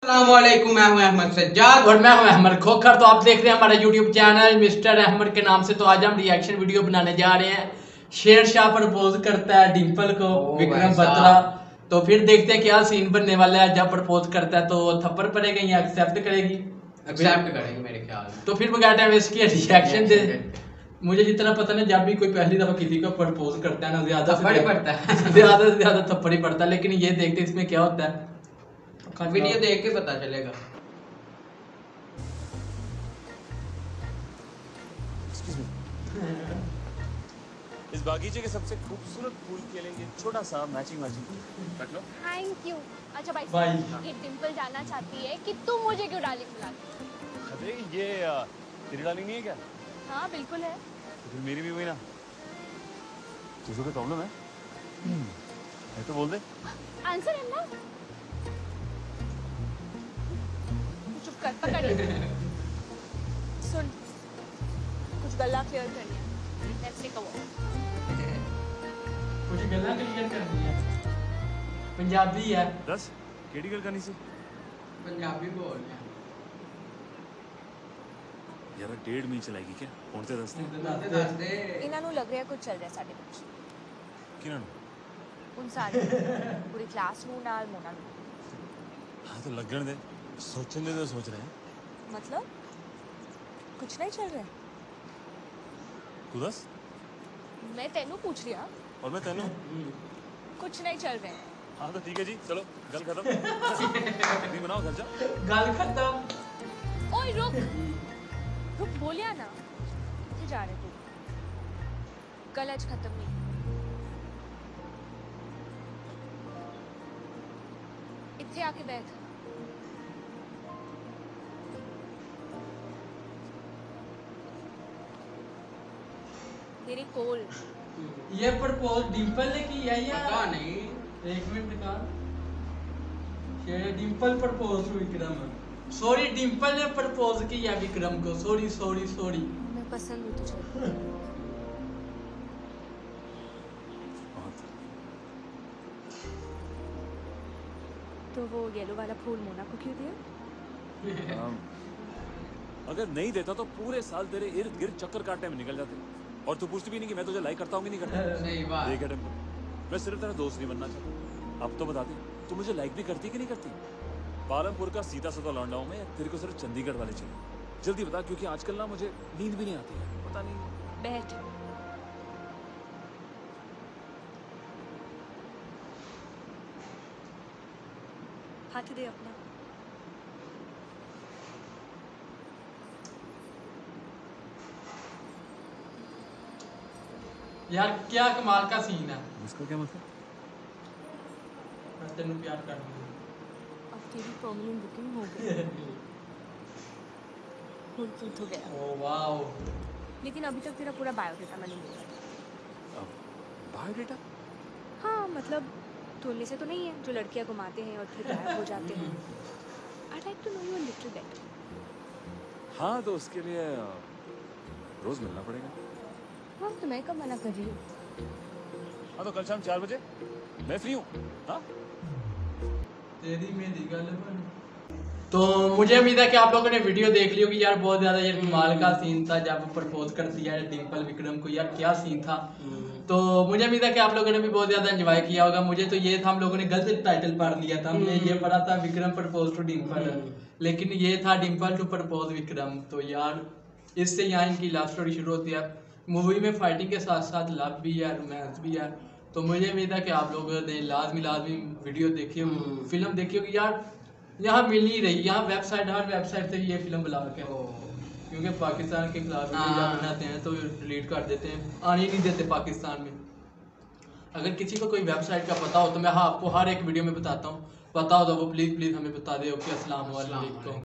अस्सलामुअलैकुम, मैं हूं अहमद सज्जाद और मैं हूं अहमद खोखर। तो आप देख रहे हैं हमारा यूट्यूब चैनल मिस्टर अहमद के नाम से। तो आज हम रिएक्शन वीडियो बनाने जा रहे हैं। शेर शाह प्रपोज करता है डिंपल को विक्रम बत्रा। तो फिर देखते हैं क्या सीन बनने वाला है। जब प्रपोज करता है तो थप्पड़ पड़ेगा या एक्सेप्ट करेगी? एक्सेप्ट करेगी मेरे ख्याल में। तो फिर बगैर टाइम वेस्ट किए रिएक्शन दे। मुझे जितना पता ना, जब भी कोई पहली दफा किसी को प्रपोज करता है ना, ज्यादा थप्पड़ ही पड़ता है ज्यादा से ज्यादा थप्पड़ ही पड़ता है। लेकिन ये देखते हैं इसमें क्या होता है। वीडियो देख के पता चलेगा। इस बागीचे के सबसे खूबसूरत फूल के लिए छोटा सा मैचिंग रख लो। Thank you. अच्छा भाई बाय। ये डिंपल जानना चाहती है कि तुम मुझे क्यों डार्लिंग बुलाते? अरे ये तेरी डार्लिंग नहीं है क्या? हाँ बिल्कुल है। तो फिर मेरी भी हुई ना। तुझे कोई प्रॉब्लम है तो बोल दे। आंसर है ना। चुप कर, पकड़ ले। सुन, कुछ गल्ला क्लियर करनी है। Let's take a walk. कुछ गल्ला क्लियर करनी है। पंजाबी है। दस केड़ी गल करनी सी? पंजाबी बोल रहे हैं यार 1.5 ਮਹੀਨੇ ਚਲਾਏਗੀ क्या? ਹੁਣ ਤੇ ਦੱਸ ਦੇ। ਦੱਸ ਦੇ। ਇਹਨਾਂ ਨੂੰ ਲੱਗ ਰਿਹਾ ਕੁਝ ਚੱਲ ਰਿਹਾ ਸਾਡੇ ਵਿੱਚ। ਕਿਹਨਾਂ ਨੂੰ? उन सारे पूरी क्लास ਨੂੰ ਨਾਲ ਮੋਨਾ ਨੂੰ। हाँ तो लगन दे, सोचने दे तो सोच रहे हैं। मतलब कुछ नहीं चल रहा। तू दस। मैं तेनू पूछ रही हूं और मैं तेनू। कुछ नहीं चल रहा। हाँ तो ठीक है जी, चलो गल खत्म। नहीं बनाओ घर जा। गल खत्म। ओए रुक रुक, बोलिया ना किथे जा रहे तू? गल आज खत्म नहीं। इथे आके बैठ। मेरी कोल। ये प्रपोज डिंपल ने किया या पता नहीं। एक मिनट का। ये Dimple propose to Vikram. Sorry, Dimple ने प्रपोज किया विक्रम को। Sorry sorry sorry. मैं पसंद हूँ तुझे। तो वो येलो वाला फूल मोना को क्यों दिया? अगर नहीं देता तो पूरे साल तेरे इर्द गिर्द चक्कर काटने में निकल जाते। और तू पूछती भी नहीं कि मैं तुझे लाइक करता हूँ कि नहीं करता। सही बात। देख टेम्पल, मैं सिर्फ तेरा दोस्त नहीं बनना चाहता। अब तो बता दे, तू मुझे लाइक भी करती कि नहीं करती? पालमपुर का सीधा साधा लौंडा हूं मैं, तेरे को सिर्फ चंडीगढ़ वाले चाहिए। जल्दी बता, क्योंकि आजकल ना मुझे नींद भी नहीं आती है। पता नहीं। बैठ। हाथ दे अपना। यार क्या कमाल का सीन है। इसका क्या मतलब? मैं तेनू प्यार करती हूँ। अब तेरी परमानेंट बुकिंग हो गई। फुल हो गया। Oh wow. लेकिन अभी तक तेरा पूरा बायोडेटा मैंने लिया। बायोडेटा? हाँ मतलब तोड़ने से तो नहीं है जो लड़कियां घुमाते हैं और फिर गायब हो जाते हैं। I'd like to know you a little bit. हाँ तो उसके लिए रोज मिलना पड़ेगा। हाँ तो मैं कब मना कर रही हूँ? हाँ तो कल शाम 4 बजे मैं फ्री हूँ। हाँ तेरी मेरी गल बन। तो मुझे उम्मीद है कि आप लोगों ने वीडियो देख ली होगी। यार बहुत ज्यादा यार कमाल का सीन था जब प्रपोज करती है डिंपल विक्रम को। यार क्या सीन था। तो मुझे उम्मीद है कि आप लोगों ने भी बहुत ज्यादा एंजॉय किया होगा। मुझे तो ये था, हम लोगों ने गलत टाइटल पढ़ लिया था। हमने ये पढ़ा था विक्रम प्रपोज टू डिंपल, लेकिन ये था डिंपल टू प्रपोज विक्रम। तो यार इससे यहाँ इनकी लव स्टोरी शुरू होती है। मूवी में फाइटिंग के साथ साथ लव भी है, रोमांस भी है। तो मुझे उम्मीद है कि आप लोगों ने लाजमी वीडियो देखी होगी, फिल्म देखी होगी। यार यहाँ मिल नहीं रही। यहाँ वेबसाइट, हर वेबसाइट से ये फिल्म ब्लॉक है, क्योंकि पाकिस्तान के खिलाफ वीडियो बनाते हैं तो डिलीट कर देते हैं, आने ही नहीं देते पाकिस्तान में। अगर किसी को कोई वेबसाइट का पता हो तो मैं आपको हर एक वीडियो में बताता हूँ। पता हो तो वो प्लीज़ हमें बता दे। ओके, अस्सलाम वालेकुम।